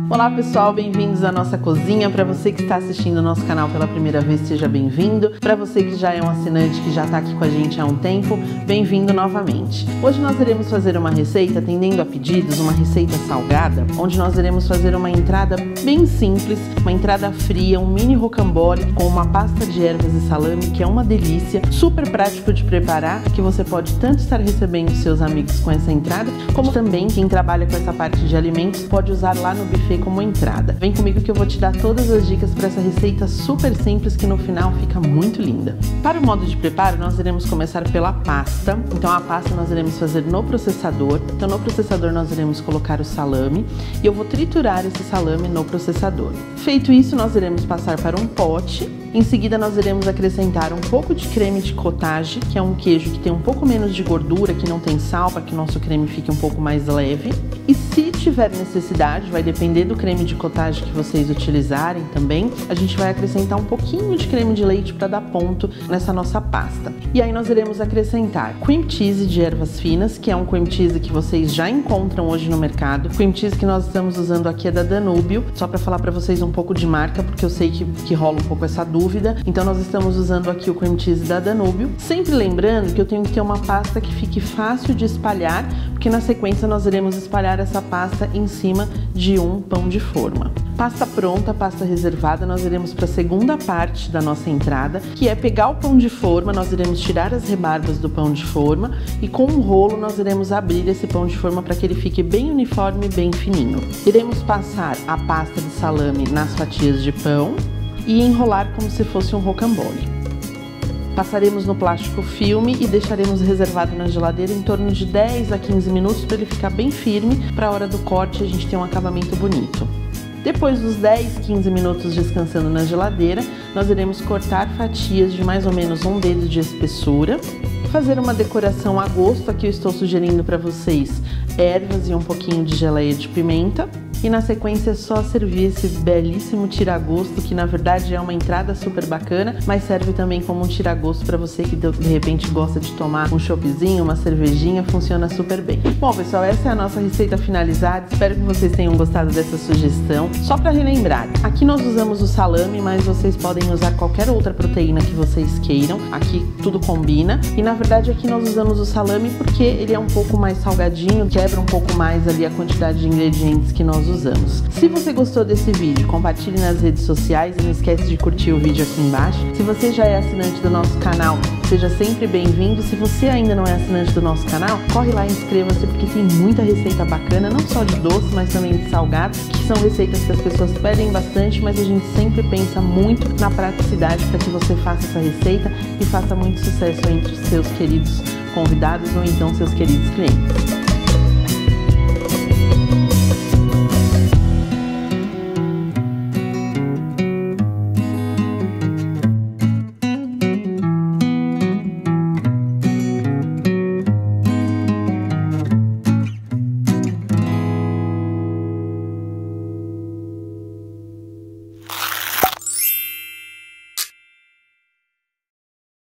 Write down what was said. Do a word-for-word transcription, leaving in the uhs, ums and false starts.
Olá pessoal, bem-vindos à nossa cozinha. Para você que está assistindo o nosso canal pela primeira vez, seja bem-vindo. Para você que já é um assinante, que já está aqui com a gente há um tempo, bem-vindo novamente. Hoje nós iremos fazer uma receita, atendendo a pedidos, uma receita salgada, onde nós iremos fazer uma entrada bem simples, uma entrada fria, um mini rocambole com uma pasta de ervas e salame, que é uma delícia, super prático de preparar, que você pode tanto estar recebendo seus amigos com essa entrada, como também quem trabalha com essa parte de alimentos pode usar lá no buffet como entrada. Vem comigo que eu vou te dar todas as dicas para essa receita super simples que no final fica muito linda. Para o modo de preparo, nós iremos começar pela pasta. Então a pasta nós iremos fazer no processador. Então no processador nós iremos colocar o salame e eu vou triturar esse salame no processador. Feito isso, nós iremos passar para um pote. Em seguida nós iremos acrescentar um pouco de creme de cottage, que é um queijo que tem um pouco menos de gordura, que não tem sal, para que o nosso creme fique um pouco mais leve. E se tiver necessidade, vai depender do creme de cottage que vocês utilizarem também, a gente vai acrescentar um pouquinho de creme de leite para dar ponto nessa nossa pasta. E aí nós iremos acrescentar cream cheese de ervas finas, que é um cream cheese que vocês já encontram hoje no mercado. O cream cheese que nós estamos usando aqui é da Danúbio, só para falar para vocês um pouco de marca, porque eu sei que, que rola um pouco essa dúvida. Dúvida. Então nós estamos usando aqui o cream cheese da Danúbio, sempre lembrando que eu tenho que ter uma pasta que fique fácil de espalhar, porque na sequência nós iremos espalhar essa pasta em cima de um pão de forma. Pasta pronta, pasta reservada, nós iremos para a segunda parte da nossa entrada, que é pegar o pão de forma, nós iremos tirar as rebarbas do pão de forma e com um rolo nós iremos abrir esse pão de forma para que ele fique bem uniforme e bem fininho. Iremos passar a pasta de salame nas fatias de pão e enrolar como se fosse um rocambole. Passaremos no plástico filme e deixaremos reservado na geladeira em torno de dez a quinze minutos para ele ficar bem firme, para a hora do corte a gente ter um acabamento bonito. Depois dos dez, quinze minutos descansando na geladeira, nós iremos cortar fatias de mais ou menos um dedo de espessura, fazer uma decoração a gosto. Aqui eu estou sugerindo para vocês ervas e um pouquinho de geleia de pimenta. E na sequência é só servir esse belíssimo tira-gosto, que na verdade é uma entrada super bacana, mas serve também como um tira-gosto para você que de repente gosta de tomar um choppzinho, uma cervejinha, funciona super bem. Bom pessoal, essa é a nossa receita finalizada, espero que vocês tenham gostado dessa sugestão. Só para relembrar, aqui nós usamos o salame, mas vocês podem usar qualquer outra proteína que vocês queiram, aqui tudo combina. E na verdade aqui nós usamos o salame porque ele é um pouco mais salgadinho, quebra um pouco mais ali a quantidade de ingredientes que nós usamos. Se você gostou desse vídeo, compartilhe nas redes sociais e não esquece de curtir o vídeo aqui embaixo. Se você já é assinante do nosso canal, seja sempre bem-vindo. Se você ainda não é assinante do nosso canal, corre lá e inscreva-se, porque tem muita receita bacana, não só de doce, mas também de salgados, que são receitas que as pessoas pedem bastante, mas a gente sempre pensa muito na praticidade para que você faça essa receita e faça muito sucesso entre os seus queridos convidados ou então seus queridos clientes.